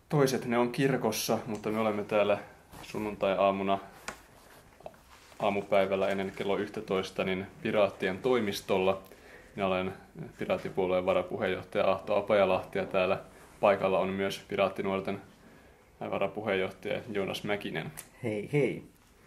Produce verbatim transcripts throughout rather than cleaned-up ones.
Toiset ne on kirkossa, mutta me olemme täällä sunnuntai-aamuna aamupäivällä ennen kello yksitoista niin Piraattien toimistolla. Minä olen Piraattipuolueen varapuheenjohtaja Ahto Apajalahti ja täällä paikalla on myös Piraattinuorten varapuheenjohtaja Joonas Mäkinen. Hei hei.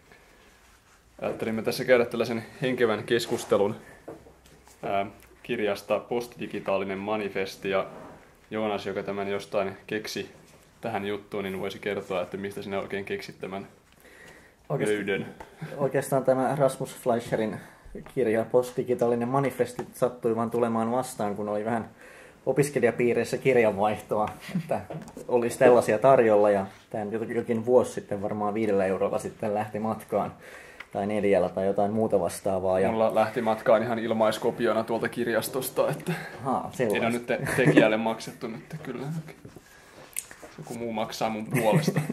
Ajattelimme tässä käydä tällaisen henkevän keskustelun ää, kirjasta Postdigitaalinen manifesti, ja Joonas, joka tämän jostain keksi tähän juttuun, niin voisi kertoa, että mistä sinä oikein keksit tämän Oikeastaan, löydön. Oikeastaan tämä Rasmus Fleischerin kirja Postdigitaalinen manifesti sattui vaan tulemaan vastaan, kun oli vähän opiskelijapiireissä kirjanvaihtoa, että olisi tällaisia tarjolla, ja tämän jokin vuosi sitten varmaan viidellä eurolla sitten lähti matkaan tai neljällä tai jotain muuta vastaavaa. Ja mulla lähti matkaan ihan ilmaiskopiona tuolta kirjastosta, että Aha, ei ole nyt te- tekijälle maksettu nyt kyllä. Joku muu maksaa mun puolesta.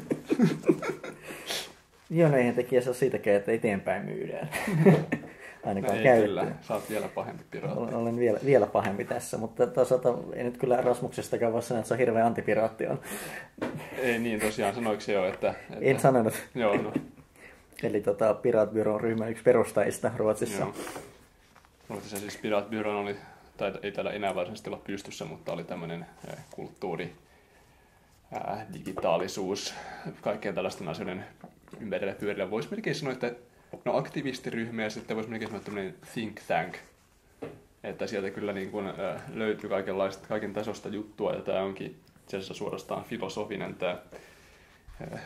Joo, no eihän tekijä saa siitäkään, että eteenpäin myydään. Ainakaan no ei käyttöön. kyllä, sä oot vielä pahempi piraatti. Olen, olen vielä, vielä pahempi tässä, mutta toisaalta ei nyt kyllä Rasmuksestakaan voi sanoa, että se on hirveä antipiraatti on. Ei niin, tosiaan sanoiko se jo, että... että... En sanonut. Joo, no. Eli tota, Piraatbyrån ryhmän yksi perustajista Ruotsissa. Joo. Ruotsissa siis Piraatbyrån oli, tai ei täällä enää varsinaisesti olla pystyssä, mutta oli tämmöinen kulttuuri, ää, digitaalisuus, kaikkien tällaisten asioiden ympärillä pyörillä. Voisi melkein sanoa, että no aktivistiryhmä ja sitten voisi melkein sanoa tämmöinen think tank. Että sieltä kyllä niin kuin, ää, löytyy kaikenlaista, kaiken tasosta juttua, ja tämä onkin itse asiassa suorastaan filosofinen tämä ää,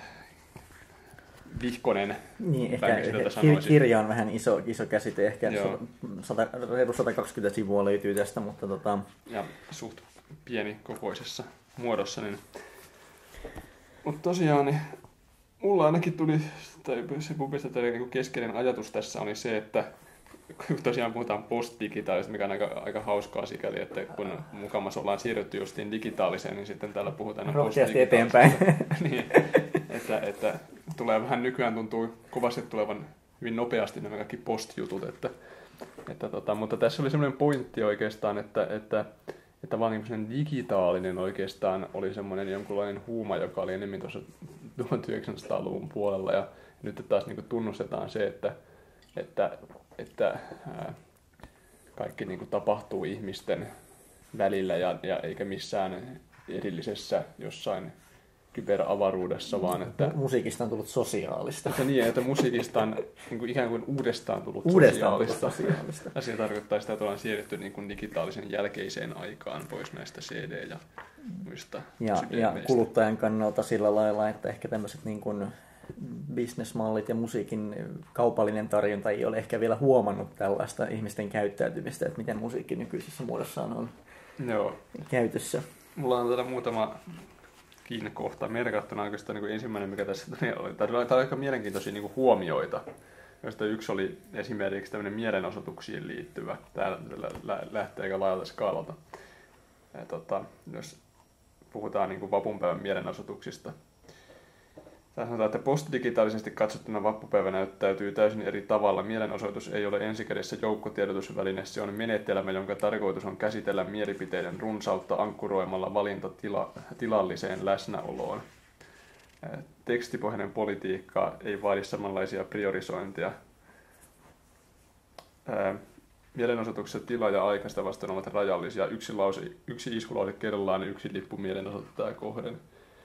vihkonen. Niin, ehkä, ehkä kirja on vähän iso, iso käsite, ehkä sata, sata kaksikymmentä sivua löytyy tästä, mutta tota... Ja suht pieni kokoisessa muodossa. Niin... Mutta tosiaan, niin mulla ainakin tuli, tai se mun mielestä niin keskeinen ajatus tässä oli se, että tosiaan puhutaan postdigitaalisesta, mikä on aika, aika hauskaa sikäli, että kun mukamassa ollaan siirrytty justiin digitaaliseen, niin sitten täällä puhutaan rohkeasti eteenpäin. Niin, että, että tulee vähän nykyään tuntuu kovasti tulevan hyvin nopeasti nämä kaikki postjutut, että, että tota, mutta tässä oli semmoinen pointti oikeastaan, että, että, että vaan niin digitaalinen oikeastaan oli semmoinen jonkunlainen huuma, joka oli enemmän tuossa tuhatyhdeksänsataaluvun puolella, ja nyt taas niin kuin tunnustetaan se, että, että, että ää, kaikki niin kuin tapahtuu ihmisten välillä ja, ja eikä missään erillisessä jossain kyberavaruudessa, vaan että... Musiikista on tullut sosiaalista. Että niin, että musiikista on niin kuin ikään kuin uudestaan tullut uudestaan sosiaalista. sosiaalista. Asia tarkoittaa sitä, että ollaan siirretty niin kuin digitaalisen jälkeiseen aikaan pois näistä C D- ja muista ja, ja kuluttajan kannalta sillä lailla, että ehkä tämmöiset niin kuin bisnesmallit ja musiikin kaupallinen tarjonta ei ole ehkä vielä huomannut tällaista ihmisten käyttäytymistä, että miten musiikki nykyisessä muodossaan on Joo. käytössä. Mulla on täällä muutama kiinnekohta merkattuna oikeastaan niin kuin ensimmäinen, mikä tässä oli. Tämä oli aika mielenkiintoisia niin kuin huomioita, joista yksi oli esimerkiksi tämmöinen mielenosoituksiin liittyvä. Täällä lähtee aika laajalta skaalalta. Ja, tota, jos puhutaan niin kuin vapunpäivän mielenosoituksista. Tässä sanotaan, että postdigitaalisesti katsottuna vappupäivä näyttäytyy täysin eri tavalla. Mielenosoitus ei ole ensikädessä joukkotiedotusväline, se on menetelmä, jonka tarkoitus on käsitellä mielipiteiden runsautta ankkuroimalla valinta tila, tilalliseen läsnäoloon. Tekstipohjainen politiikka ei vaadi samanlaisia priorisointia. Mielenosoituksessa tila ja aikaista vastaan ovat rajallisia. Yksi, lause, yksi iskulause kerrallaan, yksi lippu mielenosoittaa kohden.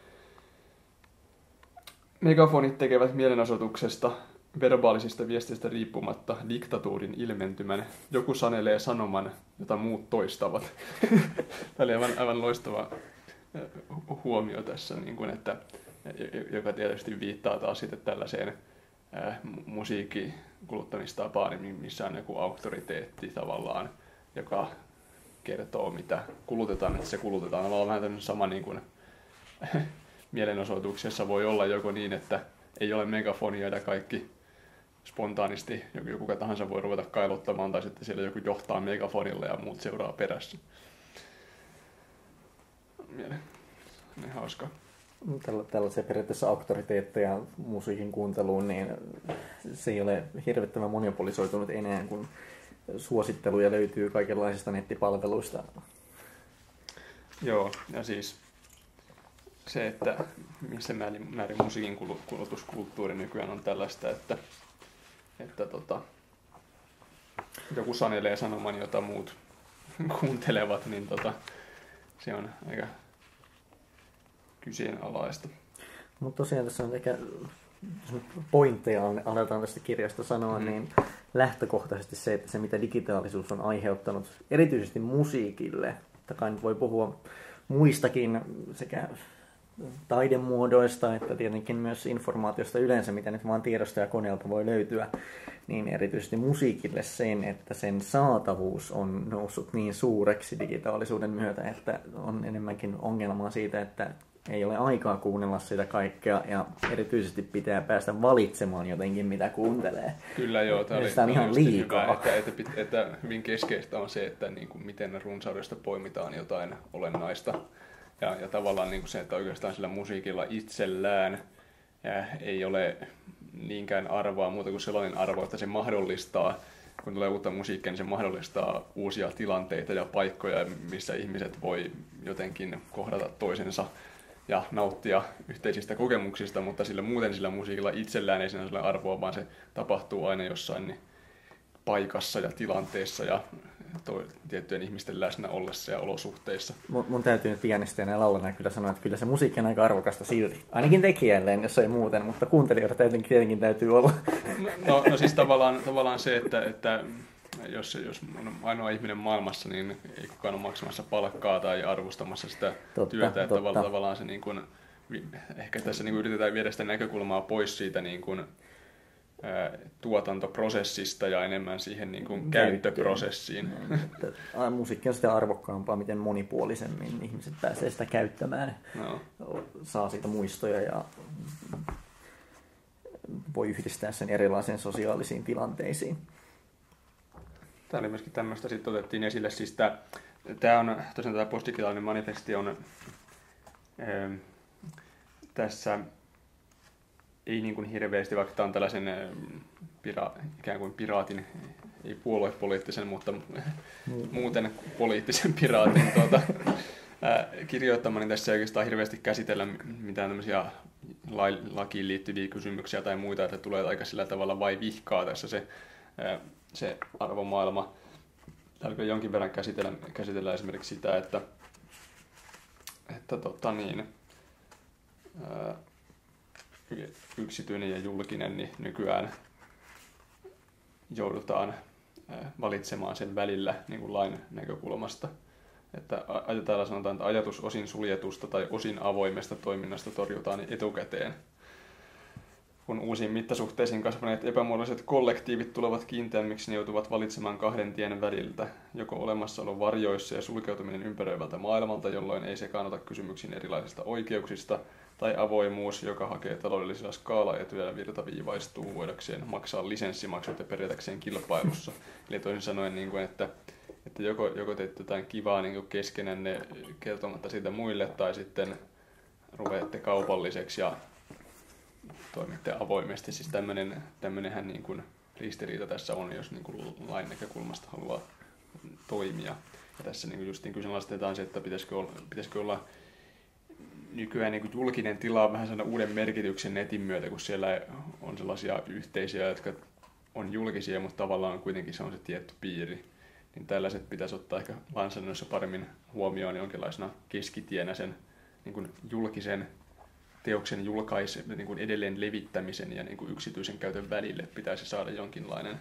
Megafonit tekevät mielenosoituksesta verbaalisista viestistä riippumatta diktatuurin ilmentymän. Joku sanelee sanoman, jota muut toistavat. Tämä oli aivan, aivan loistava huomio tässä, niin kuin, että, joka tietysti viittaa taas sitten tällaiseen äh, musiikkikuluttamistapaan, missä on joku auktoriteetti tavallaan, joka kertoo, mitä kulutetaan, että se kulutetaan. On vähän tämmöinen sama niin kuin mielenosoituksessa voi olla joko niin, että ei ole megafonia ja kaikki spontaanisti, joku kuka tahansa voi ruveta kailottamaan, tai sitten siellä joku johtaa megafonilla ja muut seuraa perässä. Mielen. Niin hauska. Tällaisia periaatteessa auktoriteetteja musiikin kuunteluun, niin se ei ole hirvittävän monopolisoitunut enää, kun suositteluja löytyy kaikenlaisista nettipalveluista. Joo, ja siis se, että missä määrin, määrin musiikin kulutuskulttuuri nykyään on tällaista, että, että tota, joku sanelee sanoman, jota muut kuuntelevat, niin tota, se on aika kyseenalaista. Mutta tosiaan tässä on ehkä, jos pointteja aletaan tästä kirjasta sanoa, mm. niin lähtökohtaisesti se, että se mitä digitaalisuus on aiheuttanut erityisesti musiikille, että kai nyt voi puhua muistakin sekä taidemuodoista, että tietenkin myös informaatiosta yleensä, mitä nyt vaan tiedosta ja koneelta voi löytyä, niin erityisesti musiikille sen, että sen saatavuus on noussut niin suureksi digitaalisuuden myötä, että on enemmänkin ongelmaa siitä, että ei ole aikaa kuunnella sitä kaikkea ja erityisesti pitää päästä valitsemaan jotenkin, mitä kuuntelee. Kyllä joo, tämä oli, on ihan liikaa. Hyvä, että, että, että hyvin keskeistä on se, että niin kuin, miten runsaudesta poimitaan jotain olennaista. Ja, ja tavallaan niin kuin se, että oikeastaan sillä musiikilla itsellään ja ei ole niinkään arvoa muuta kuin sellainen arvo, että se mahdollistaa, kun tulee uutta musiikkia, niin se mahdollistaa uusia tilanteita ja paikkoja, missä ihmiset voi jotenkin kohdata toisensa ja nauttia yhteisistä kokemuksista, mutta sillä muuten sillä musiikilla itsellään ei siinä ole arvoa, vaan se tapahtuu aina jossain paikassa ja tilanteessa ja toi, tiettyjen ihmisten läsnä ollessa ja olosuhteissa. Mun, mun täytyy nyt pianistäjänä ja laulana kyllä sanoa, että kyllä se musiikki on aika arvokasta silti. Ainakin tekijälleen, jos ei muuten, mutta kuuntelijoita tietenkin, tietenkin täytyy olla. No, no, no siis tavallaan, tavallaan se, että, että jos, jos on ainoa ihminen maailmassa, niin ei kukaan ole maksamassa palkkaa tai arvostamassa sitä totta, työtä. Että totta. Tavallaan se niin kuin, ehkä tässä niin kuin yritetään viedä sitä näkökulmaa pois siitä niin kuin, ää, tuotantoprosessista ja enemmän siihen niin kuin käyttöprosessiin. No, musiikki on sitä arvokkaampaa, miten monipuolisemmin ihmiset pääsee sitä käyttämään. No. Saa siitä muistoja ja voi yhdistää sen erilaisiin sosiaalisiin tilanteisiin. Tämä oli myöskin tämmöistä, sitten otettiin esille, siis tämä, tämä on, tosiaan tämä postdigitaalinen manifesti on ää, tässä ei niin kuin hirveästi, vaikka tämä on tällaisen ää, pira, ikään kuin piraatin, ei puoluepoliittisen, mutta mm. muuten poliittisen piraatin tuota, ää, kirjoittama, niin tässä ei oikeastaan hirveästi käsitellä mitään tämmöisiä lakiin liittyviä kysymyksiä tai muita, että tulee aika sillä tavalla vai vihkaa tässä se ää, se arvomaailma. Täällä jonkin verran käsitellä, käsitellä esimerkiksi sitä, että, että tota niin, ää, yksityinen ja julkinen niin nykyään joudutaan ää, valitsemaan sen välillä niin kuin lain näkökulmasta. Että täällä sanotaan, että ajatus osin suljetusta tai osin avoimesta toiminnasta torjutaan etukäteen. Kun uusiin mittasuhteisiin kasvaneet epämuodolliset kollektiivit tulevat kiinteämmiksi, ne joutuvat valitsemaan kahden tien väliltä, joko olemassaolo varjoissa ja sulkeutuminen ympäröivältä maailmalta, jolloin ei sekaannota kysymyksiin erilaisista oikeuksista, tai avoimuus, joka hakee taloudellisilla skaalaetuja ja virtaviivaistuu voidakseen maksaa lisenssimaksut ja pärjätäkseen kilpailussa. Eli toisin sanoen, niin kuin, että, että joko, joko teette jotain kivaa niin kuin keskenänne kertomatta siitä muille, tai sitten ruveette kaupalliseksi ja toimitte avoimesti. Siis tämmöinen, tämmöinenhän niin kuin ristiriita tässä on, jos niin kuin lain näkökulmasta haluaa toimia. Ja tässä niin kuin justiin kyseenalaistetaan se, että pitäisikö olla, pitäisikö olla nykyään niin kuin julkinen tila on vähän sellainen uuden merkityksen netin myötä, kun siellä on sellaisia yhteisöjä, jotka on julkisia, mutta tavallaan kuitenkin se on se tietty piiri. Niin tällaiset pitäisi ottaa ehkä lainsäädännössä paremmin huomioon jonkinlaisena keskitienä sen niin kuin julkisen teoksen julkaise, niin kuin edelleen levittämisen ja niin kuin yksityisen käytön välille pitäisi saada jonkinlainen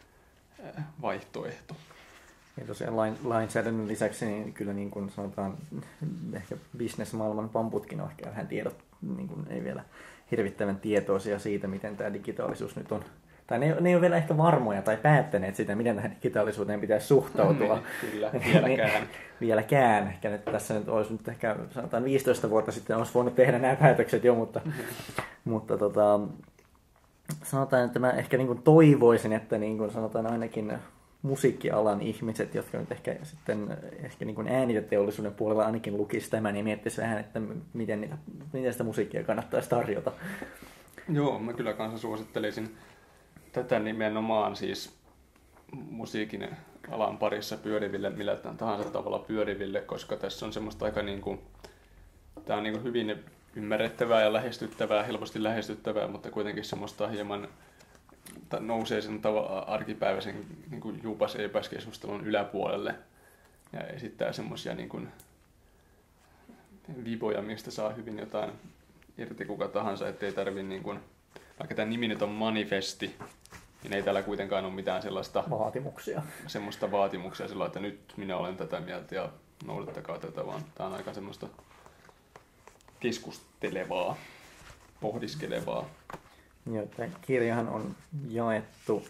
vaihtoehto. Ja tosiaan lain, lainsäädännön lisäksi niin kyllä niin kuin sanotaan, ehkä bisnesmaailman pamputkin on ehkä vähän tiedot, niin kuin ei vielä hirvittävän tietoisia siitä, miten tämä digitaalisuus nyt on. Tai ne, ne ei ole vielä ehkä varmoja tai päättäneet sitä, miten tähän digitaalisuuteen pitäisi suhtautua. Niin, kyllä, vieläkään. vieläkään. Ehkä nyt tässä nyt olisi nyt ehkä sanotaan viisitoista vuotta sitten olisi voinut tehdä nämä päätökset jo, mutta, mutta tota, sanotaan, että mä ehkä niin kuin toivoisin, että niin kuin sanotaan ainakin musiikkialan ihmiset, jotka nyt ehkä sitten ehkä niin kuin ääniteteollisuuden puolella ainakin lukisi tämän ja miettisivät vähän, että miten, niitä, miten sitä musiikkia kannattaisi tarjota. Joo, mä kyllä kanssa suosittelisin tätä nimenomaan siis musiikin alan parissa pyöriville, millä tahansa tavalla pyöriville, koska tässä on semmoista aika niin kuin, Tämä on niin kuin hyvin ymmärrettävää ja lähestyttävää, helposti lähestyttävää, mutta kuitenkin semmoista hieman nousee sen tav- arkipäiväisen niin kuin juupas-eipäs-keskustelun yläpuolelle ja esittää semmoisia niin kuin viboja, mistä saa hyvin jotain irti kuka tahansa, ettei tarvitse, niin kuin, vaikka tämä nimi nyt on manifesti, niin ei täällä kuitenkaan ole mitään sellaista vaatimuksia. Semmoista vaatimuksia sillä, että nyt minä olen tätä mieltä ja noudattakaa tätä, vaan tämä on aika semmoista keskustelevaa, pohdiskelevaa. Joo, tämä kirjahan on jaettu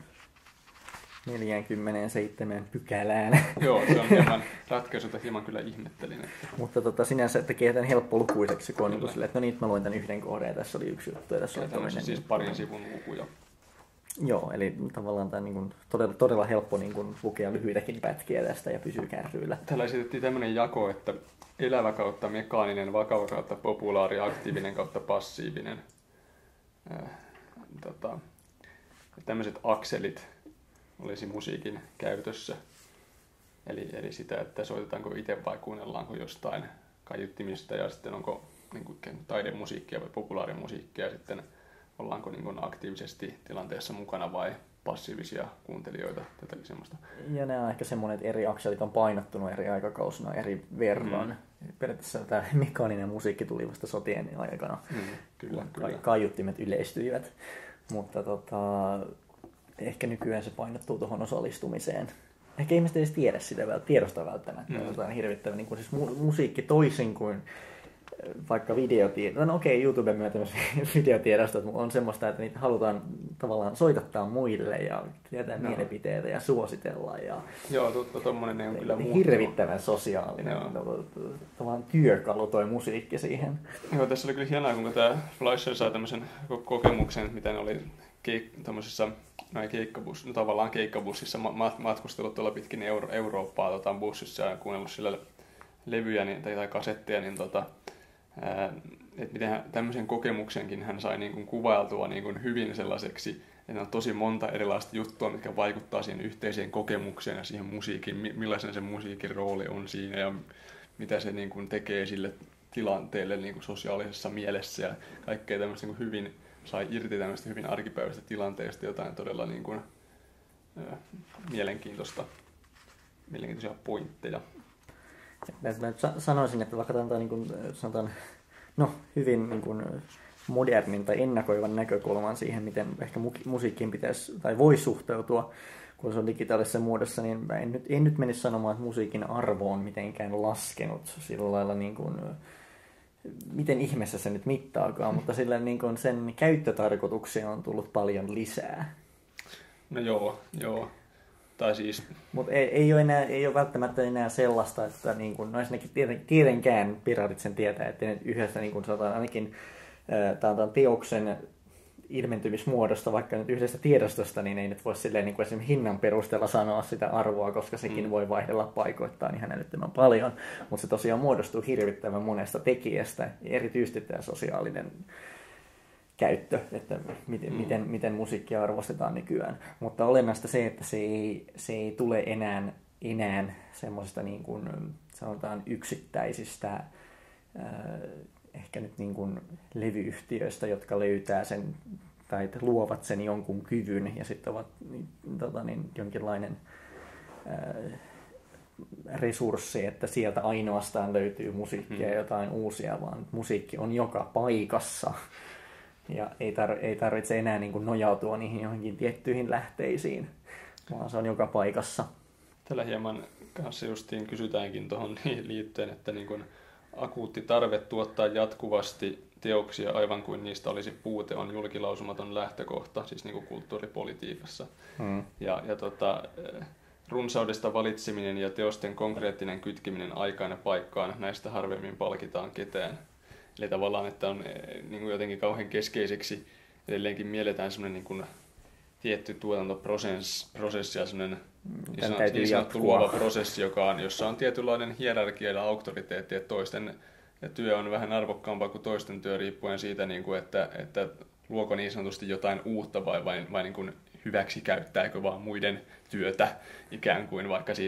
neljäänkymmeneenseitsemään pykälään. Joo, se on hieman ratkaisu, jota hieman kyllä ihmettelin. Että... Mutta tota, sinänsä tekee tämän helppolukuiseksi, kun on niin silleen, että no niin, mä luin tämän yhden kohdan ja tässä oli yksi juttu ja tässä oli toinen. Siis parin sivun lukuja. Joo, eli tavallaan tämä on niin kuin todella, todella helppo niin kuin lukea lyhyitäkin pätkiä tästä ja pysyy kärryillä. Täällä esitettiin tämmöinen jako, että elävä kautta mekaaninen, vakava kautta populaari, aktiivinen kautta passiivinen. Äh, tota, tämmöiset akselit olisi musiikin käytössä. Eli, eli sitä, että soitetaanko itse vai kuunnellaanko jostain kaiuttimista ja sitten onko niin kuin, taidemusiikkia vai populaarimusiikkia ja sitten ollaanko niin kuin, aktiivisesti tilanteessa mukana vai passiivisia kuuntelijoita, tätäkin semmoista. Ja nämä on ehkä semmoinen, että eri akselit on painottunut eri aikakausina eri verran. Mm. Periaatteessa tämä mekaaninen musiikki tuli vasta sotien aikana, mm, kyllä, kun kyllä. kaiuttimet yleistyivät. Mutta tota, ehkä nykyään se painottuu tuohon osallistumiseen. Ehkä ihmiset ei edes tiedä sitä, tiedosta välttämättä. Mm. Jotain hirvittävää, niin kuin siis mu- musiikki toisin kuin vaikka videotiedosto. No okei, okay, YouTuben myötä myös videotiedostot on semmoista, että niitä halutaan tavallaan soitattaa muille ja tietää no. mielipiteitä ja suositella. Ja joo, to, tommonen on kyllä muuttunut. Hirvittävän sosiaalinen tavallaan työkalu toi musiikki siihen. Joo, tässä oli kyllä hienoa, kun tämä Fleischer sai tämmöisen kokemuksen, miten oli keik- tämmöisessä no keikkabus, no tavallaan keikkabussissa matkustellut tuolla pitkin Euro- Eurooppaa tota, bussissa ja kuunnellut sillä levyjä niin, tai, tai kasetteja, niin tota, että miten hän, tämmöisen kokemuksenkin hän sai niin kuin kuvailtua niin kuin hyvin sellaiseksi, että on tosi monta erilaista juttua, mitkä vaikuttaa siihen yhteiseen kokemukseen ja siihen musiikin, millaisen se musiikin rooli on siinä ja mitä se niin kuin tekee sille tilanteelle niin kuin sosiaalisessa mielessä ja kaikkea tämmöistä niin kuin hyvin sai irti tämmöistä hyvin arkipäiväistä tilanteesta jotain todella niin kuin, äh, mielenkiintoista, mielenkiintoisia pointteja. Mä sanoisin, että vaikka tämä niin kuin, sanotaan, no, hyvin niin kuin modernin tai ennakoivan näkökulman siihen, miten ehkä musiikkiin pitäisi tai voi suhteutua, kun se on digitaalisessa muodossa, niin mä en nyt, en nyt menisi sanomaan, että musiikin arvo on mitenkään laskenut sillä lailla, niin kuin, miten ihmeessä se nyt mittaakaan, mutta sillä niin kuin sen käyttötarkoituksia on tullut paljon lisää. No joo, joo. Tai siis... Mutta ei, ei, ole enää, ei ole välttämättä enää sellaista, että niin kun, no ensinnäkin tietenkään piratit sen tietää, että ne yhdessä, niin kun sanotaan ainakin tämän teoksen ilmentymismuodosta, vaikka nyt yhdestä tiedostosta, niin ei nyt voi silleen niin kuin esimerkiksi hinnan perusteella sanoa sitä arvoa, koska sekin mm. voi vaihdella paikoittain ihan älyttömän paljon, mutta se tosiaan muodostuu hirvittävän monesta tekijästä, erityisesti tämä sosiaalinen käyttö, että miten, mm. miten, miten musiikkia arvostetaan nykyään. Mutta olennaista se, että se ei, se ei tule enää, enää semmoisista niin kuin, sanotaan yksittäisistä äh, ehkä nyt niin kuin levyyhtiöistä, jotka löytää sen tai luovat sen jonkun kyvyn ja sitten ovat niin, tota, niin, jonkinlainen äh, resurssi, että sieltä ainoastaan löytyy musiikkia ja jotain uusia, vaan musiikki on joka paikassa. Ja ei, tar- ei tarvitse enää niin kuin nojautua niihin johonkin tiettyihin lähteisiin, vaan se on joka paikassa. Tällä hieman kanssa justiin kysytäänkin tuohon liittyen, että niin kuin akuutti tarve tuottaa jatkuvasti teoksia aivan kuin niistä olisi puute on julkilausumaton lähtökohta, siis niin kuin kulttuuripolitiikassa. Hmm. Ja, ja tota, runsaudesta valitseminen ja teosten konkreettinen kytkeminen aikaan ja paikkaan, näistä harvemmin palkitaan ketään. Eli tavallaan, että on niin kuin jotenkin kauhean keskeiseksi edelleenkin mielletään semmoinen niin kuin tietty tuotantoprosessi ja semmoinen niin sanottu luova prosessi, joka on, jossa on tietynlainen hierarkia ja auktoriteetti, että toisten työ on vähän arvokkaampaa kuin toisten työ riippuen siitä, niin kuin, että, että luoko niin sanotusti jotain uutta vai, vai, vai niin kuin hyväksi käyttääkö vaan muiden työtä ikään kuin, vaikka siis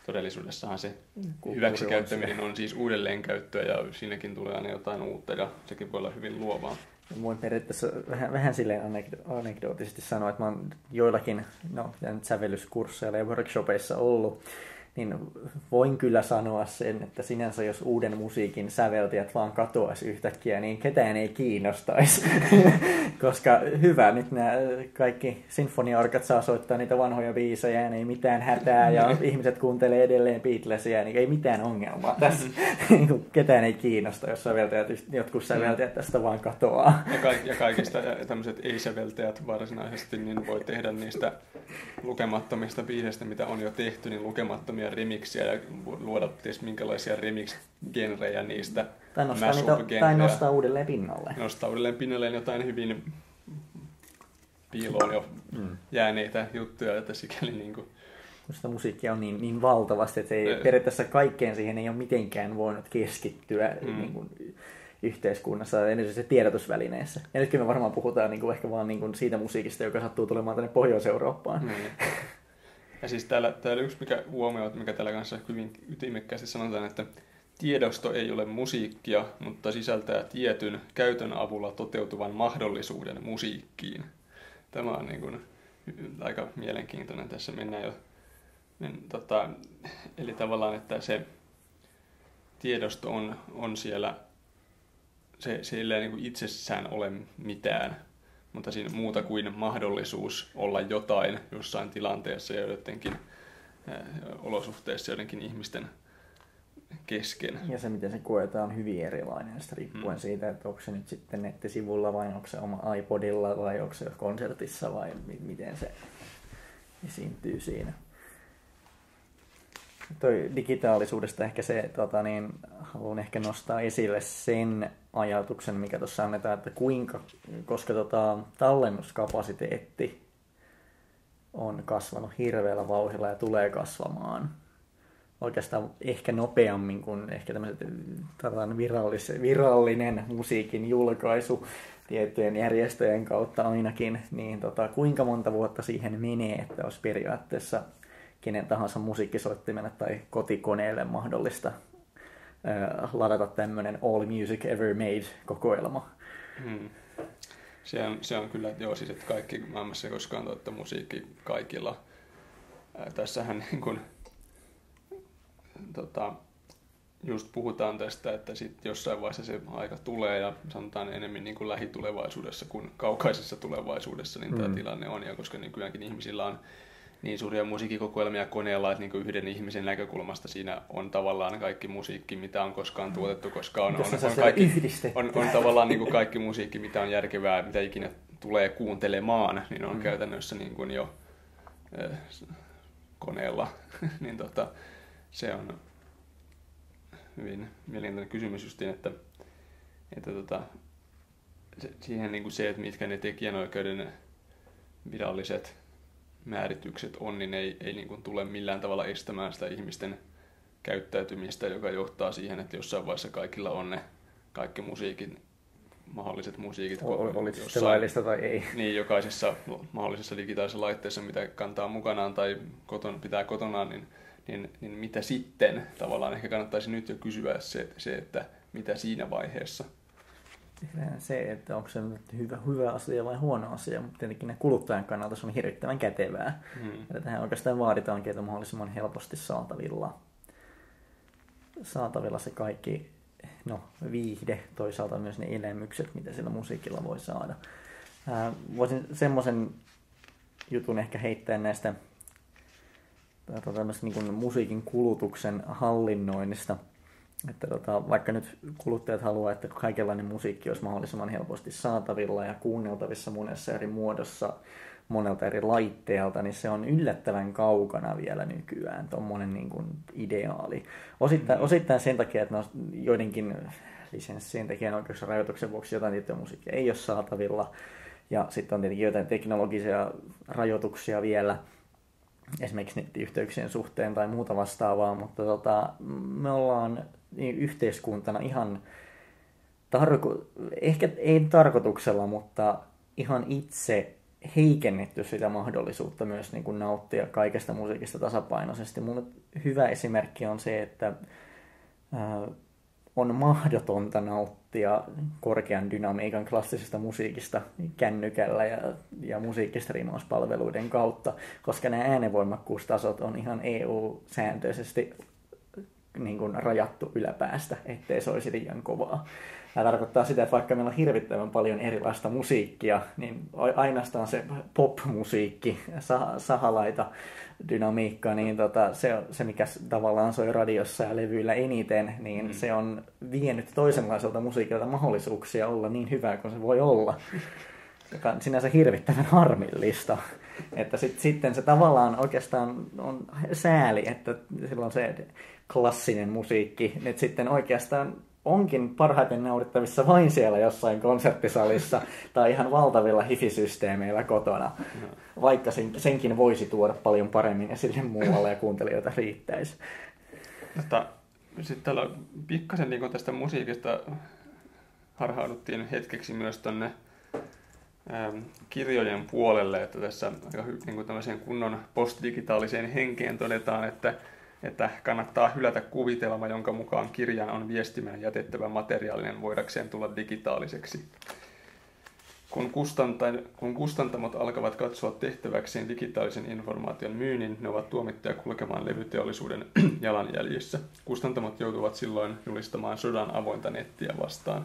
todellisuudessahan se Kulttuuri hyväksikäyttäminen on siis uudelleenkäyttöä ja siinäkin tulee aina jotain uutta ja sekin voi olla hyvin luovaa. Voin periaatteessa vähän, vähän silleen anekdo- anekdootisesti sanoa, että mä oon joillakin no, sävellyskursseilla ja workshopeissa ollut, niin voin kyllä sanoa sen, että sinänsä jos uuden musiikin säveltäjät vaan katoaisi yhtäkkiä, niin ketään ei kiinnostaisi. Koska hyvä, nyt nämä kaikki sinfoniaorkat saa soittaa niitä vanhoja biisejä, ei mitään hätää, ja ihmiset kuuntelee edelleen Beatlesia, niin ei mitään ongelmaa tässä. Ketään ei kiinnosta, jos säveltäjät, jotkut säveltäjät tästä vaan katoaa. Ja, ka- ja kaikista tämmöiset ei-säveltäjät varsinaisesti, niin voi tehdä niistä lukemattomista biiseistä, mitä on jo tehty, niin lukemattomia remiksiä ja luoda tietysti minkälaisia remix-genrejä niistä. Tai nostaa, niitä, tai nostaa uudelleen pinnalle. Nostaa uudelleen pinnalle jotain hyvin piiloon jo mm. jääneitä juttuja, että sikäli niin kuin... Sitä musiikkia on niin, niin valtavasti, että ei, periaatteessa kaikkeen siihen ei ole mitenkään voinut keskittyä mm. niin kuin, yhteiskunnassa, erityisesti tiedotusvälineissä. Ja nytkin me varmaan puhutaan niin kuin, ehkä vaan niin kuin, siitä musiikista, joka sattuu tulemaan tänne Pohjois-Eurooppaan. Mm. Ja siis täällä, täällä yksi mikä huomio, mikä täällä kanssa hyvin ytimekkäästi sanotaan, että tiedosto ei ole musiikkia, mutta sisältää tietyn käytön avulla toteutuvan mahdollisuuden musiikkiin. Tämä on niin kuin aika mielenkiintoinen. Tässä mennään jo. Niin, tota, eli tavallaan, että se tiedosto on, on siellä, se, se ei niin kuin itsessään ole mitään, mutta siinä muuta kuin mahdollisuus olla jotain jossain tilanteessa ja joidenkin äh, olosuhteissa joidenkin ihmisten kesken. Ja se, miten se koetaan, on hyvin erilainen, sitä riippuen mm. siitä, että onko se nyt sitten nettisivulla vai onko se oma iPodilla vai onko se konsertissa vai miten se esiintyy siinä. Toi digitaalisuudesta ehkä se, tota niin, haluan ehkä nostaa esille sen ajatuksen, mikä tuossa annetaan, että kuinka, koska tota, tallennuskapasiteetti on kasvanut hirveällä vauhdilla ja tulee kasvamaan oikeastaan ehkä nopeammin kuin ehkä tämmöinen virallis, virallinen musiikin julkaisu tiettyjen järjestöjen kautta ainakin, niin tota, kuinka monta vuotta siihen menee, että olisi periaatteessa kenen tahansa musiikkisoittimelle tai kotikoneelle mahdollista ää, ladata tämmöinen All Music Ever Made-kokoelma. Hmm. Se, on, se on kyllä, joo, siis että kaikki maailmassa ei koskaan tuottaa musiikki kaikilla. Ää, tässähän niin kun, tota, just puhutaan tästä, että sit jossain vaiheessa se aika tulee ja sanotaan enemmän niin kuin lähitulevaisuudessa kuin kaukaisessa tulevaisuudessa, niin hmm. tämä tilanne on. Ja koska nykyäänkin ihmisillä on niin suuria musiikkikokoelmia koneella, että niin yhden ihmisen näkökulmasta siinä on tavallaan kaikki musiikki, mitä on koskaan tuotettu, koska on, on, on, kaikki, on, on tavallaan niin kuin kaikki musiikki, mitä on järkevää, mitä ikinä tulee kuuntelemaan, niin on mm. käytännössä niin kuin jo äh, koneella. niin tota, se on hyvin mielenkiintoinen kysymys justiin, että, että tota, se, siihen niin kuin se, että mitkä ne tekijänoikeuden viralliset määritykset on, niin ei, ei niin kuin tule millään tavalla estämään sitä ihmisten käyttäytymistä, joka johtaa siihen, että jossain vaiheessa kaikilla on ne kaikki musiikin, mahdolliset musiikit. Olit sitten laillista tai ei. Niin, jokaisessa mahdollisessa digitaalisessa laitteessa, mitä kantaa mukanaan tai koton, pitää kotonaan, niin, niin, niin mitä sitten? Tavallaan ehkä kannattaisi nyt jo kysyä se, se että mitä siinä vaiheessa. Tehdään se, että onko se hyvä, hyvä asia vai huono asia, mutta tietenkin kuluttajan kannalta se on hirvittävän kätevää. Hmm. Ja tähän oikeastaan vaaditaankin, että on mahdollisimman helposti saatavilla, saatavilla se kaikki no, viihde, toisaalta myös ne elämykset, mitä sillä musiikilla voi saada. Ää, voisin semmoisen jutun ehkä heittää näistä niin kuin musiikin kulutuksen hallinnoinnista. Että tota, vaikka nyt kuluttajat haluaa, että kaikenlainen musiikki olisi mahdollisimman helposti saatavilla ja kuunneltavissa monessa eri muodossa monelta eri laitteelta, niin se on yllättävän kaukana vielä nykyään, tuommoinen niin kuin ideaali. Osittain, mm. osittain sen takia, että no, joidenkin lisenssien tekijän oikeuksien rajoituksen vuoksi jotain tiettyä musiikkia ei ole saatavilla, ja sitten on tietenkin jotain teknologisia rajoituksia vielä, esimerkiksi nettiyhteyksien suhteen tai muuta vastaavaa, mutta tota, me ollaan yhteiskuntana ihan, tarko- ehkä ei tarkoituksella, mutta ihan itse heikennetty sitä mahdollisuutta myös niin kuin nauttia kaikesta musiikista tasapainoisesti. Mun hyvä esimerkki on se, että ää, on mahdotonta nauttia korkean dynamiikan klassisesta musiikista kännykällä ja, ja musiikkistriimauspalveluiden kautta, koska nämä äänenvoimakkuustasot on ihan E U-sääntöisesti niin kuin rajattu yläpäästä, ettei se olisi liian kovaa. Tämä tarkoittaa sitä, että vaikka meillä on hirvittävän paljon erilaista musiikkia, niin ainoastaan se pop-musiikki, sahalaita dynamiikka, niin tota, se, se, mikä tavallaan soi radiossa ja levyillä eniten, niin mm. se on vienyt toisenlaiselta musiikilta mahdollisuuksia olla niin hyvää kuin se voi olla. Joka on sinänsä hirvittävän harmillista. Että sit, sitten se tavallaan oikeastaan on sääli, että silloin se klassinen musiikki nyt sitten oikeastaan onkin parhaiten naudittavissa vain siellä jossain konserttisalissa tai ihan valtavilla hifisysteemeillä kotona, no. Vaikka sen, senkin voisi tuoda paljon paremmin esille muualle ja kuuntelijoita riittäisi. Sitten täällä pikkasen niin tästä musiikista harhauduttiin hetkeksi myös tuonne kirjojen puolelle, että tässä aika niin tämmöiseen kunnon postdigitaaliseen henkeen todetaan, että että kannattaa hylätä kuvitelma, jonka mukaan kirjan on viestimään jätettävä materiaalinen voidakseen tulla digitaaliseksi. Kun, kustanta- kun kustantamot alkavat katsoa tehtäväkseen digitaalisen informaation myynnin, ne ovat tuomittuja kulkemaan levyteollisuuden jalanjäljissä. Kustantamot joutuvat silloin julistamaan sodan avointa nettiä vastaan.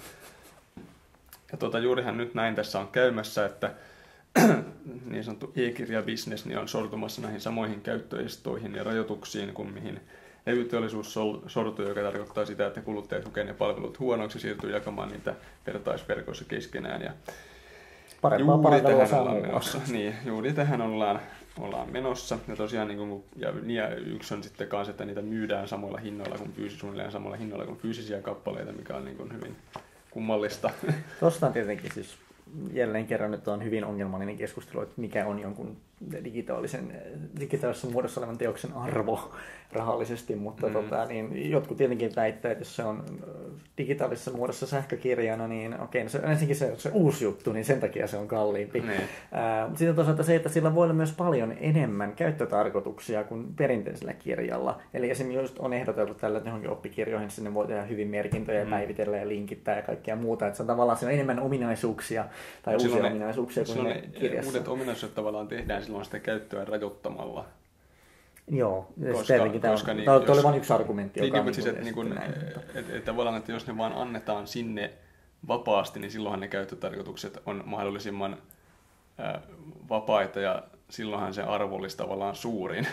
Ja tuota, juurihan nyt näin tässä on käymässä, että niin sanottu e-kirjabisnes niin on sortumassa näihin samoihin käyttöestoihin ja rajoituksiin kuin mihin levyteollisuus sortui, joka tarkoittaa sitä, että kuluttajat kokevat ne palvelut huonoiksi ja siirtyy jakamaan niitä vertaisverkoissa keskenään. Ja parempaa palvelua saa menossa. Niin, juuri tähän ollaan, ollaan menossa. Ja tosiaan niin kuin, ja, ja yksi on sitten kanssa, että niitä myydään samoilla hinnoilla kuin fyysis, suunnilleen samoilla hinnoilla kuin fyysisiä kappaleita, mikä on niin kuin hyvin kummallista. Tuosta on tietenkin siis jälleen kerran nyt on hyvin ongelmallinen keskustelu, että mikä on jonkun digitaalisen, digitaalisessa muodossa olevan teoksen arvo rahallisesti, mutta mm. tota, niin jotkut tietenkin väittää, että jos se on digitaalisessa muodossa sähkökirjana, niin okei, no se, ensinnäkin se, se uusi juttu, niin sen takia se on kalliimpi. Mm. Äh, sitten toisaalta se, että sillä voi olla myös paljon enemmän käyttötarkoituksia kuin perinteisellä kirjalla. Eli esimerkiksi just on ehdoteltu tällä, että johonkin oppikirjoihin sinne voi tehdä hyvin merkintöjä, mm. päivitellä ja linkittää ja kaikkea muuta. Että se on tavallaan siinä on enemmän ominaisuuksia tai uusia ne, ominaisuuksia kuin ne kirjassa. Uudet ominaisuudet tavallaan tehdään silloin sitä käyttöä rajoittamalla. Joo, koska, tämä, koska on, niin, tämä jos, oli vain yksi argumentti, joka niin, on siis, että, niin kuin, että, että tavallaan, että jos ne vaan annetaan sinne vapaasti, niin silloinhan ne käyttötarkoitukset on mahdollisimman ää, vapaita ja silloinhan se arvo olisi tavallaan suurin.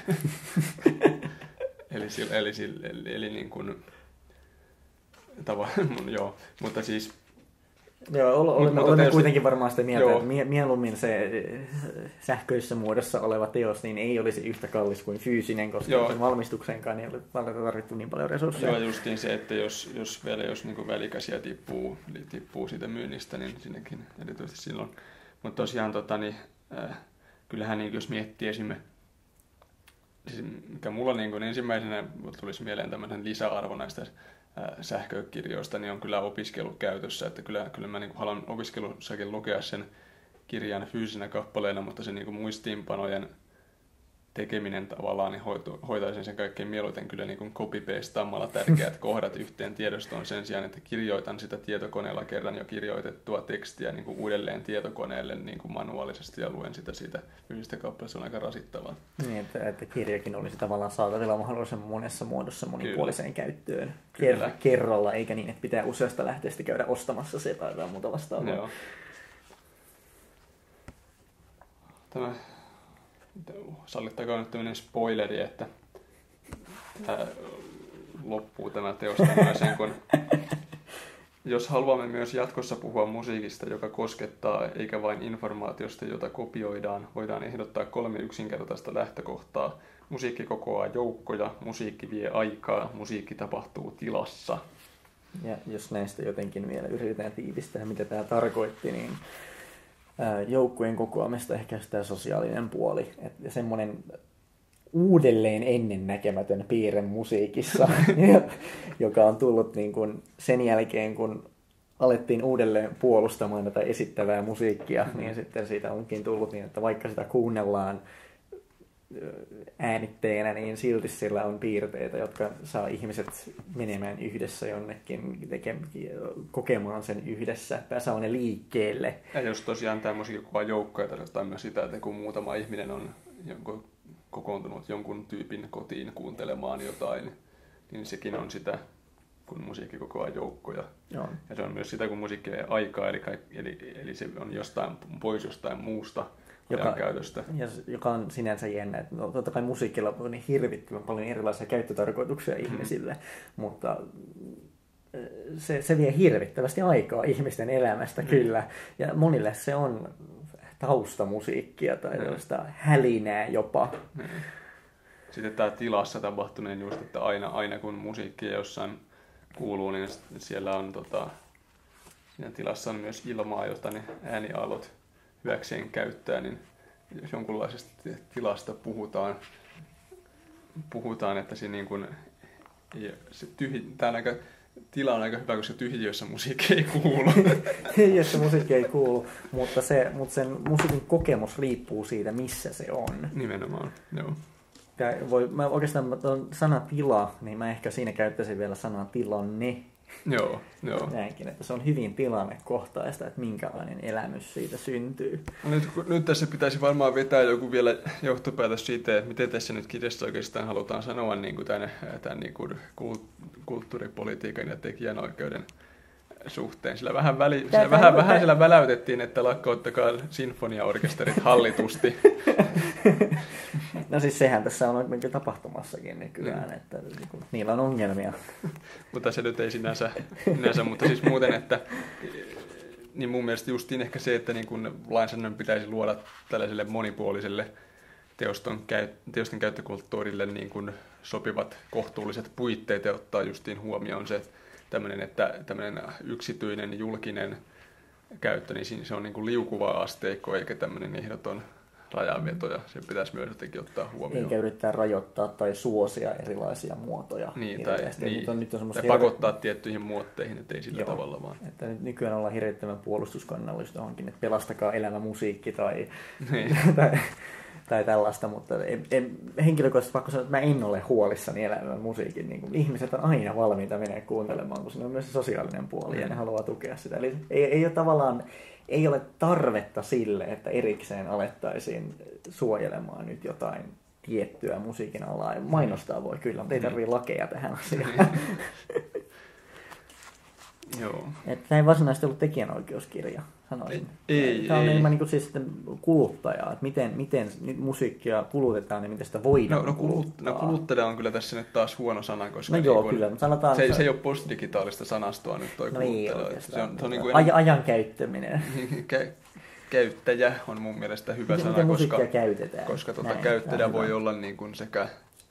eli, eli, eli, eli niin kuin, tavallaan, joo, mutta siis Joo, olemme, Mut, olemme kuitenkin jos... varmaan sitä mieltä, joo. että mie- mieluummin se sähköisessä muodossa oleva teos niin ei olisi yhtä kallis kuin fyysinen, koska joo. sen valmistukseenkaan ei ole tarvittu niin paljon resursseja. Joo, justiin se, että jos, jos vielä jos niin välikäsiä tippuu, tippuu siitä myynnistä, niin sinnekin erityisesti silloin. Mutta tosiaan, tota, niin, äh, kyllähän niin, jos miettii esimerkiksi, siis mikä mulla niin kuin ensimmäisenä tulisi mieleen tämmöinen lisäarvo näistä sähkökirjoista, niin on kyllä opiskelukäytössä, että kyllä, kyllä mä niin kuin haluan opiskelussakin lukea sen kirjan fyysisenä kappaleena, mutta se niin kuin muistiinpanojen tekeminen tavallaan, niin hoito, hoitaisin sen kaikkein mieluiten kyllä niin kuin copy-pastaamalla tärkeät kohdat yhteen tiedostoon sen sijaan, että kirjoitan sitä tietokoneella kerran jo kirjoitettua tekstiä niin kuin uudelleen tietokoneelle niin kuin manuaalisesti ja luen sitä siitä fyysisestä kappaleesta, se on aika rasittavaa. Niin, että, että kirjakin olisi tavallaan saatavilla mahdollisimman monessa muodossa monipuoliseen kyllä. käyttöön Ker- kerralla, eikä niin, että pitää useasta lähteestä käydä ostamassa se tai jotain muuta vastaavaa. Joo. Tämä sallittakaa nyt tämmöinen spoileri, että tämä loppuu tämä teos tämmöisen, kun jos haluamme myös jatkossa puhua musiikista, joka koskettaa eikä vain informaatiosta, jota kopioidaan, voidaan ehdottaa kolme yksinkertaista lähtökohtaa. Musiikki kokoaa joukkoja, musiikki vie aikaa, musiikki tapahtuu tilassa. Ja jos näistä jotenkin vielä yritetään tiivistää, mitä tämä tarkoitti, niin joukkueen kokoamista ehkä tämä sosiaalinen puoli. Että semmoinen uudelleen ennennäkemätön piirre musiikissa, joka on tullut niin kuin sen jälkeen, kun alettiin uudelleen puolustamaan tätä esittävää musiikkia, Mm-hmm. niin sitten siitä onkin tullut niin, että vaikka sitä kuunnellaan äänitteenä, niin silti sillä on piirteitä, jotka saa ihmiset menemään yhdessä jonnekin, teke, kokemaan sen yhdessä, saa ne liikkeelle. Ja jos tosiaan tämä musiikki kuvaa joukkoja, tarkoittaa myös sitä, että kun muutama ihminen on jonkun, kokoontunut jonkun tyypin kotiin kuuntelemaan jotain, niin sekin on sitä, kun musiikki kokoaa joukkoja. Joo. Ja se on myös sitä, kun musiikki ei aikaa, eli, eli, eli se on jostain pois jostain muusta joka, käytöstä. Ja, joka on sinänsä jännä. Että no, totta kai musiikilla on niin hirvittävän paljon erilaisia käyttötarkoituksia mm-hmm. ihmisille, mutta se, se vie hirvittävästi aikaa ihmisten elämästä mm-hmm. kyllä. Ja monille se on taustamusiikkia tai mm-hmm. hälinää jopa. Mm-hmm. Sitten tämä tilassa tapahtuneen just, että aina, aina kun musiikki jossain kuuluu, niin siellä on tota, siinä tilassa on myös ilmaa, jota ne ääniaallot hyväkseen käyttää, niin jos jonkunlaisesta tilasta puhutaan, puhutaan että se, niin kuin, se tyhji, tämä on aika, tila on aika hyvä, koska tyhjiössä musiikki ei kuulu. Tyhjiössä musiikki ei kuulu, mutta, se, mutta sen musiikin kokemus riippuu siitä, missä se on. Nimenomaan, joo. Voi, mä oikeastaan tuon sana tila, niin mä ehkä siinä käyttäisin vielä sanaa tilanne. Joo, joo. Näinkin, että se on hyvin tilannekohtaista, että minkälainen elämys siitä syntyy. Nyt, nyt tässä pitäisi varmaan vetää joku vielä johtopäätös siitä, että miten tässä nyt kirjassa oikeastaan halutaan sanoa niin kuin tämän, tämän niin kuin kulttuuripolitiikan ja tekijänoikeuden suhteen. Sillä vähän, väli, sillä vähän, vähän sillä väläytettiin, että lakkauttakaa sinfoniaorkesterit hallitusti. No siis sehän tässä on oikein tapahtumassakin nykyään, mm. että niillä on ongelmia. Mutta se nyt ei sinänsä, sinänsä mutta siis muuten, että niin mun mielestä justiin ehkä se, että niin kun lainsäädännön pitäisi luoda tällaiselle monipuoliselle teoston, teosten käyttökulttuurille niin kun sopivat kohtuulliset puitteet ja ottaa justiin huomioon se tämmöinen, että tämmöinen yksityinen julkinen käyttö, niin se on niin kuin liukuva asteikko eikä tämmöinen ehdoton rajanvetoja. Se pitäisi myös jotenkin ottaa huomioon. Eikä yrittää rajoittaa tai suosia erilaisia muotoja. Niin, tai, niin, nyt on, nyt on tai pakottaa hirve... tiettyihin muotteihin, että ei sillä Joo, tavalla vaan. Että nyt nykyään ollaan hirvittävän puolustuskannalla johonkin, että pelastakaa elämä musiikki tai, niin. tai, tai tällaista, mutta en, en, henkilökohtaisesti pakko sanoa, että mä en ole huolissani elämän musiikin. Niin kuin, ihmiset on aina valmiita menee kuuntelemaan, kun siinä on myös sosiaalinen puoli mm. ja ne haluaa tukea sitä. Eli ei, ei ole tavallaan ei ole tarvetta sille, että erikseen alettaisiin suojelemaan nyt jotain tiettyä musiikin alaa. Mainostaa voi kyllä, mutta ei tarvitse lakeja tähän asiaan. Joo. Tämä ei varsinaisesti ollut tekijänoikeuskirja, sanoisin. Ei, Tämä on ei. enemmän niin kuin siis kuluttajaa, että miten, miten musiikkia kulutetaan ja miten sitä voidaan no, no, kuluttaa. No kuluttaja on kyllä tässä nyt taas huono sana, koska no joo, niin kun, kyllä, sanotaan, se, se ei ole postdigitaalista sanastoa nyt toi no kuluttaja. Ei se on, se on niin kuin en... Ajan käyttäminen. Käyttäjä on mun mielestä hyvä miten, sana, miten koska, käytetään? koska tuota, käyttäjä voi olla niin kuin sekä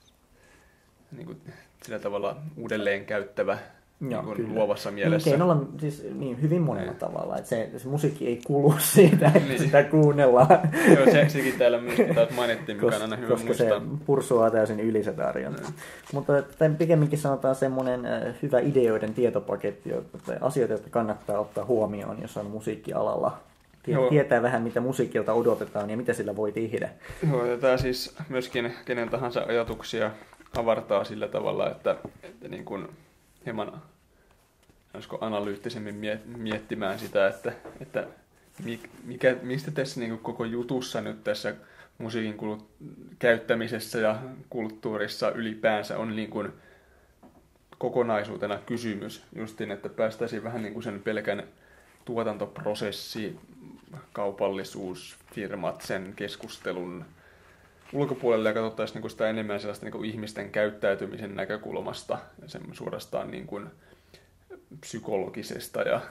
niin kuin sillä tavalla uudelleen käyttävä. Joo, niin luovassa mielessä. Niin, olla siis niin hyvin monella niin. tavalla, että se, se musiikki ei kulu siitä, että niin. sitä kuunnellaan. Joo, se, sekin täällä myös taas mainittiin, mikä on aina hyvä koska muistaa. Koska se pursuaa täysin yli se tarjonta. Niin. Mutta pikemminkin sanotaan semmoinen äh, hyvä ideoiden tietopaketti, että asioita, jotka kannattaa ottaa huomioon, jos on musiikkialalla. Joo. Tietää vähän, mitä musiikilta odotetaan ja mitä sillä voi tehdä. Joo, ja tämä siis myöskin kenen tahansa ajatuksia avartaa sillä tavalla, että, että niin kuin hieman olisiko analyyttisemmin miettimään sitä, että, että mikä, mistä tässä niin kuin koko jutussa nyt tässä musiikin kulut, käyttämisessä ja kulttuurissa ylipäänsä on niin kuin kokonaisuutena kysymys. Justin, että päästäisiin vähän niin kuin sen pelkän tuotantoprosessi, kaupallisuus, firmat, sen keskustelun ulkopuolelle ja katsottaisiin niin kuin sitä enemmän sellaista niin kuin ihmisten käyttäytymisen näkökulmasta ja sen suorastaan niin kuin psykologisesta ja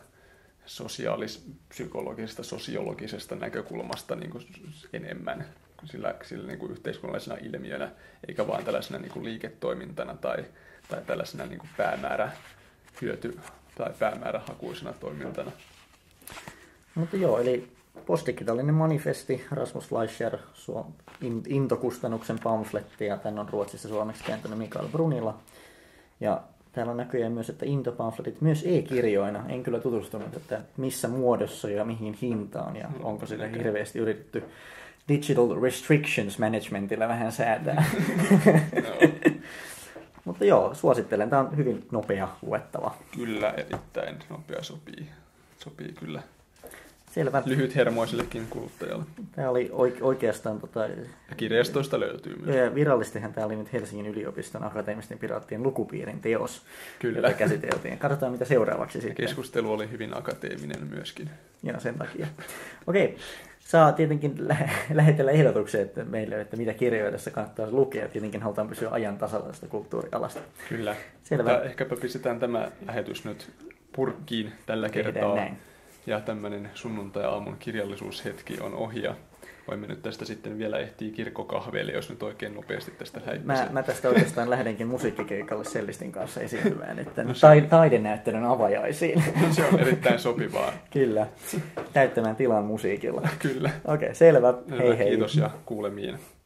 sosiaalis-psykologisesta, sosiologisesta näkökulmasta niin kuin enemmän sillä, sillä niin kuin yhteiskunnallisena ilmiönä, eikä vaan tällaisena niin kuin liiketoimintana tai, tai tällaisena niin kuin päämäärä hyöty- tai päämäärähakuisena toimintana. Mutta joo, eli postdigitaalinen manifesti, Rasmus Fleischer, Intokustannuksen pamfletti, ja tämän on Ruotsissa suomeksi kääntänyt Mikael Brunila. Ja täällä on näköjään myös, että intopamfletit myös e-kirjoina. En kyllä tutustunut, että missä muodossa ja mihin hintaan ja no, onko sitä hirveästi yritetty digital restrictions managementilla vähän säätää. No. Mutta joo, suosittelen. Tämä on hyvin nopea luettava. Kyllä, erittäin nopea sopii. Sopii kyllä. Selvä. Lyhythermoisellekin kuluttajalle. Tämä oli oikeastaan... Tota, ja kirjastoista löytyy myös. Virallisestihan tämä oli nyt Helsingin yliopiston akateemisten piraattien lukupiirin teos, Kyllä. jota käsiteltiin. Katsotaan, mitä seuraavaksi sitten. Keskustelu oli hyvin akateeminen myöskin. Joo, sen takia. Okei. Saa tietenkin lä- lähetellä ehdotuksia että meille, että mitä kirjoja tässä kannattaa lukea. Tietenkin halutaan pysyä ajan tasalla tästä kulttuurialasta. Kyllä. Selvä. Mutta ehkäpä pistetään tämä lähetys nyt purkkiin tällä Tehdään kertaa. Näin. Ja tämmöinen sunnuntai-aamun kirjallisuushetki on ohi. Ja voimme nyt tästä sitten vielä ehtiä kirkkokahveille, jos nyt oikein nopeasti tästä lähdetään. Mä, mä tästä oikeastaan lähdenkin musiikkikeikalle Sellistin kanssa esiintymään, että no tai, taidenäyttelyn avajaisiin. No se on erittäin sopivaa. Kyllä, täyttämään tilan musiikilla. Kyllä. Okei, okay, selvä. Hyvä, hei hei. Kiitos ja kuulemiin.